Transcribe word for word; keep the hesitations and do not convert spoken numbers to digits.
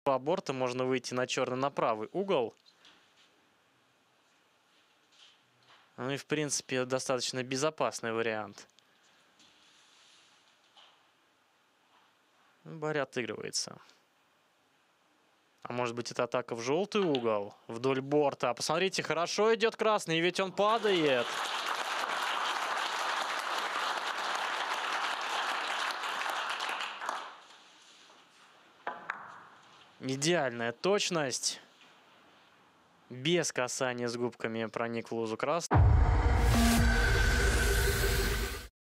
Два борта можно выйти на черный, на правый угол. Ну и в принципе достаточно безопасный вариант. Барри отыгрывается. А может быть, это атака в желтый угол? Вдоль борта. Посмотрите, хорошо идет красный, ведь он падает. Идеальная точность. Без касания с губками проник в лузу красный.